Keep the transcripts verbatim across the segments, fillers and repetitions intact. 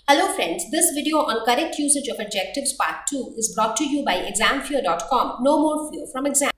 Hello friends, this video on correct usage of adjectives part two is brought to you by exam fear dot com. No more fear from exam.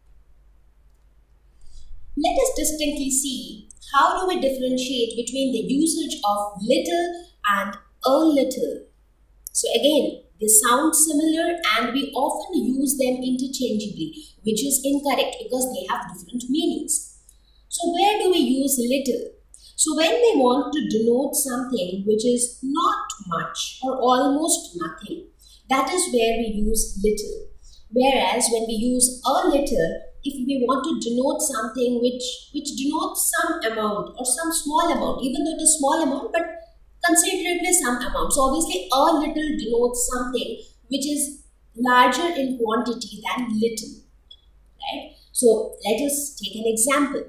Let us distinctly see how do we differentiate between the usage of little and a little. So again, they sound similar and we often use them interchangeably, which is incorrect because they have different meanings. So where do we use little? So when we want to denote something which is not much or almost nothing, that is where we use little. Whereas when we use a little, if we want to denote something which, which denotes some amount or some small amount, even though it is small amount, but considerably some amount. So obviously a little denotes something which is larger in quantity than little, right? So let us take an example.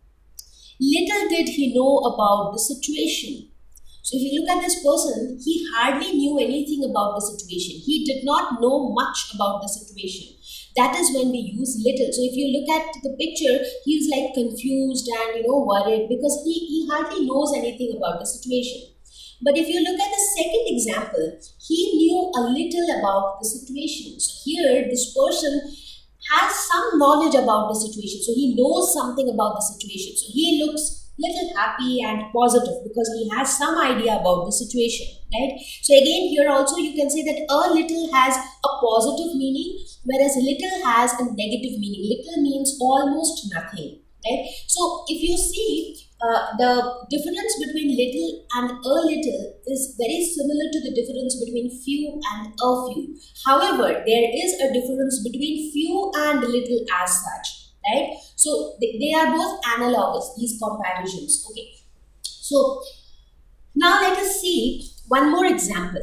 Little did he know about the situation. So if you look at this person, he hardly knew anything about the situation. He did not know much about the situation. That is when we use little. So if you look at the picture, he is like confused and you know worried because he, he hardly knows anything about the situation. But if you look at the second example, he knew a little about the situation. So here this person has some knowledge about the situation. So he knows something about the situation. So he looks little happy and positive because he has some idea about the situation, right? So again, here also you can say that a little has a positive meaning, whereas little has a negative meaning. Little means almost nothing, right? So if you see uh, the difference between little and a little is very similar to the difference between few and a few. However, there is a difference between few and little as such, right? So they, they are both analogous, these comparisons. Okay. So now let us see one more example.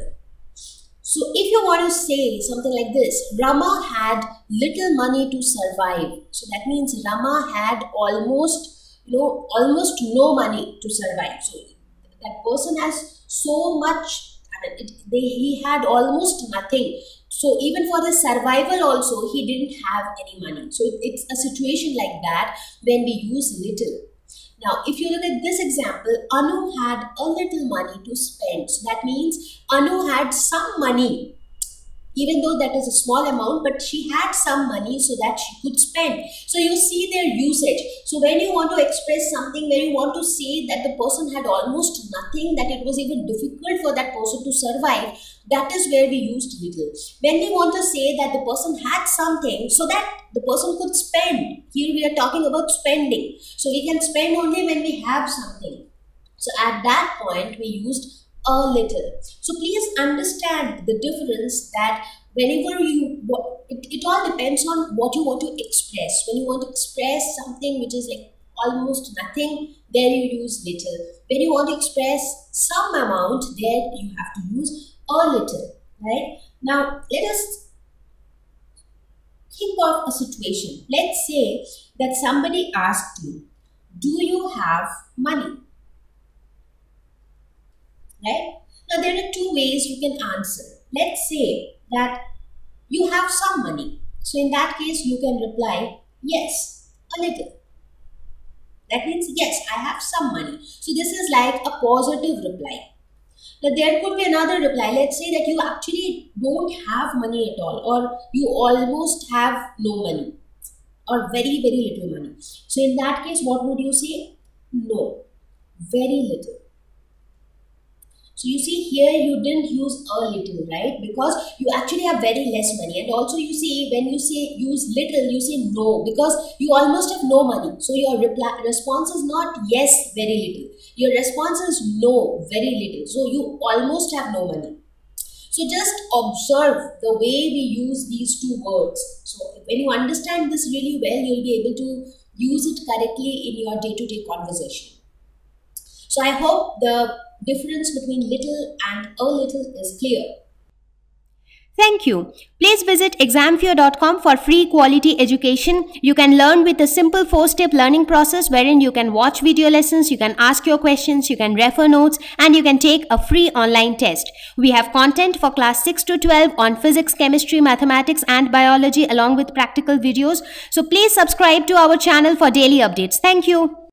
So if you want to say something like this, Rama had little money to survive. So that means Rama had almost, you know, almost no money to survive. So that person has so much, I mean, it, they, he had almost nothing. So even for his survival also, he didn't have any money. So it, it's a situation like that when we use little. Now, if you look at this example, Anu had a little money to spend. So that means Anu had some money, even though that is a small amount, but she had some money so that she could spend. So you see their usage. So when you want to express something, when you want to say that the person had almost nothing, that it was even difficult for that person to survive, that is where we used little. When we want to say that the person had something so that the person could spend, here we are talking about spending. So we can spend only when we have something. So at that point, we used a little. So please understand the difference that whenever you, it, it all depends on what you want to express. When you want to express something which is like almost nothing, there you use little. When you want to express some amount, there you have to use a little, right? Now let us think of a situation. Let's say that somebody asked you, do you have money? Right? Now there are two ways you can answer. Let's say that you have some money. So in that case you can reply, yes, a little. That means yes, I have some money. So this is like a positive reply. Now there could be another reply. Let's say that you actually don't have money at all, or you almost have no money or very very little money. So in that case, what would you say? No, very little. So you see here you didn't use a little, right? Because you actually have very less money. And also you see when you say use little, you say no because you almost have no money. So your reply, response is not yes, very little. Your response is no, very little. So you almost have no money. So just observe the way we use these two words. So when you understand this really well, you'll be able to use it correctly in your day-to-day conversation. So I hope the difference between little and a little is clear. Thank you. Please visit exam fear dot com for free quality education. You can learn with a simple four-step learning process wherein you can watch video lessons, you can ask your questions, you can refer notes, and you can take a free online test. We have content for class six to twelve on physics, chemistry, mathematics, and biology along with practical videos. So please subscribe to our channel for daily updates. Thank you.